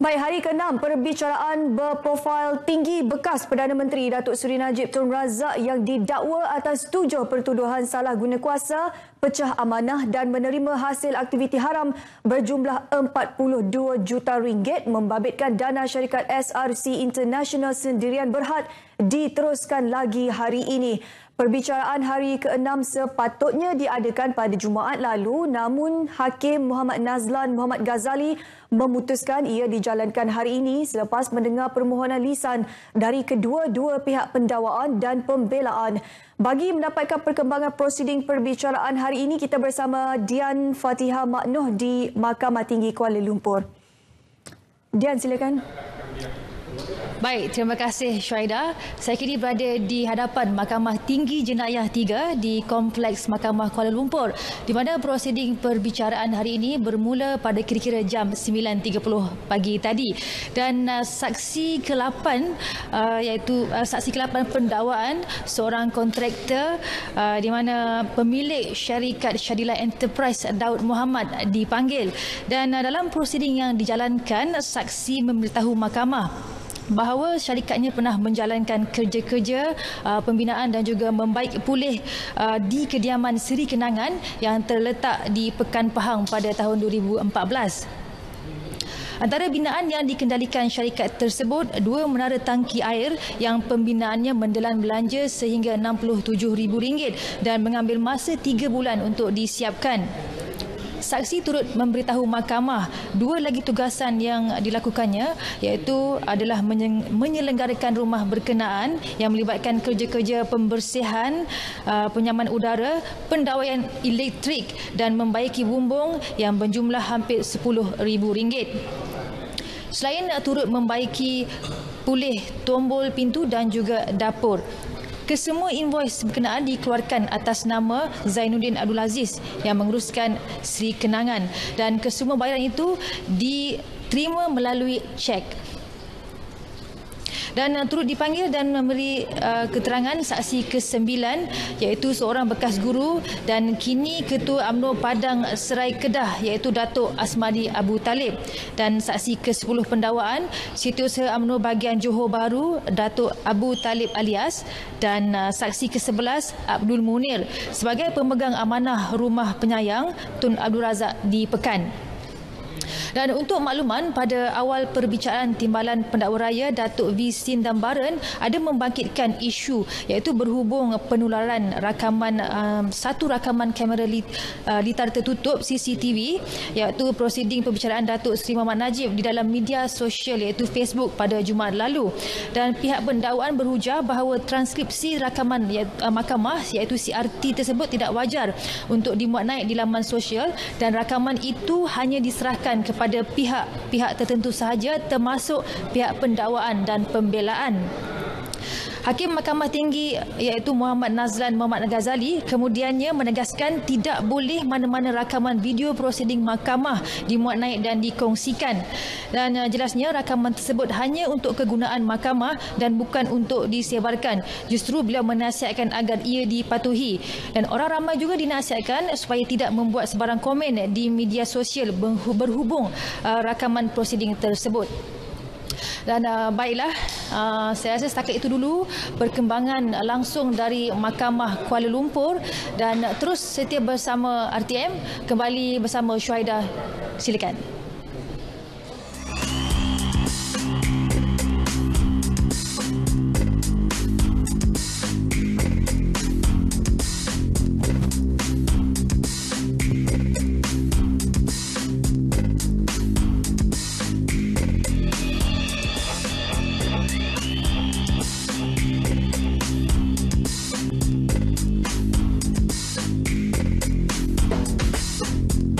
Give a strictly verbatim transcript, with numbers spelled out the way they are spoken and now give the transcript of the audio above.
Baik, hari keenam perbicaraan berprofil tinggi bekas Perdana Menteri Datuk Seri Najib Tun Razak yang didakwa atas tujuh pertuduhan salah guna kuasa, pecah amanah dan menerima hasil aktiviti haram berjumlah empat puluh dua juta ringgit membabitkan dana syarikat S R C International Sendirian Berhad diteruskan lagi hari ini. Perbicaraan hari keenam sepatutnya diadakan pada Jumaat lalu, namun Hakim Muhammad Nazlan Muhammad Ghazali memutuskan ia dijalankan hari ini selepas mendengar permohonan lisan dari kedua-dua pihak pendakwaan dan pembelaan. Bagi mendapatkan perkembangan prosiding perbicaraan hari ini, kita bersama Dian Fatihah Maknoh di Mahkamah Tinggi Kuala Lumpur. Dian, silakan. Baik, terima kasih Syahida. Saya kini berada di hadapan Mahkamah Tinggi Jenayah tiga di Kompleks Mahkamah Kuala Lumpur, di mana prosiding perbicaraan hari ini bermula pada kira-kira jam sembilan tiga puluh pagi tadi. Dan uh, saksi ke lapan uh, iaitu uh, saksi ke lapan pendakwaan seorang kontraktor uh, di mana pemilik syarikat Shadila Enterprise Daud Muhammad dipanggil. Dan uh, dalam prosiding yang dijalankan, saksi memberitahu mahkamah bahawa syarikatnya pernah menjalankan kerja-kerja uh, pembinaan dan juga membaik pulih uh, di kediaman Seri Kenangan yang terletak di Pekan Pahang pada tahun dua ribu empat belas. Antara binaan yang dikendalikan syarikat tersebut, dua menara tangki air yang pembinaannya mendelan belanja sehingga enam puluh tujuh ribu ringgit dan mengambil masa tiga bulan untuk disiapkan. Saksi turut memberitahu mahkamah dua lagi tugasan yang dilakukannya, iaitu adalah menyelenggarakan rumah berkenaan yang melibatkan kerja-kerja pembersihan, penyaman udara, pendawaian elektrik dan membaiki bumbung yang berjumlah hampir sepuluh ribu ringgit. Selain turut membaiki pulih tombol pintu dan juga dapur. Kesemua invoice berkenaan dikeluarkan atas nama Zainuddin Abdul Aziz yang menguruskan Seri Kenangan, dan kesemua bayaran itu diterima melalui cek. Dan uh, turut dipanggil dan memberi uh, keterangan saksi kesembilan, iaitu seorang bekas guru dan kini Ketua UMNO Padang Serai Kedah, iaitu Datuk Asmadi Abu Talib, dan saksi kesepuluh pendakwaan Setiausaha UMNO bahagian Johor Bahru Datuk Abu Talib Alias, dan uh, saksi kesebelas Abdul Munir sebagai pemegang amanah rumah penyayang Tun Abdul Razak di Pekan. Dan untuk makluman, pada awal perbicaraan Timbalan Pendakwa Raya Datuk V. Sindambaran ada membangkitkan isu iaitu berhubung penularan rakaman um, satu rakaman kamera lit, uh, litar tertutup C C T V, iaitu prosiding perbicaraan Datuk Seri Muhammad Najib di dalam media sosial iaitu Facebook pada Jumaat lalu. Dan pihak pendakwaan berujar bahawa transkripsi rakaman uh, mahkamah iaitu C R T tersebut tidak wajar untuk dimuat naik di laman sosial, dan rakaman itu hanya diserahkan kepada pada pihak-pihak tertentu sahaja, termasuk pihak pendakwaan dan pembelaan. Hakim Mahkamah Tinggi iaitu Muhammad Nazlan Muhammad Ghazali kemudiannya menegaskan tidak boleh mana-mana rakaman video prosiding mahkamah dimuat naik dan dikongsikan. Dan uh, jelasnya rakaman tersebut hanya untuk kegunaan mahkamah dan bukan untuk disebarkan. Justru beliau menasihatkan agar ia dipatuhi. Dan orang ramai juga dinasihatkan supaya tidak membuat sebarang komen di media sosial berhubung uh, rakaman prosiding tersebut. Dan uh, baiklah, uh, saya rasa setakat itu dulu perkembangan langsung dari Mahkamah Kuala Lumpur, dan uh, terus setia bersama R T M, kembali bersama Syahida. Silakan.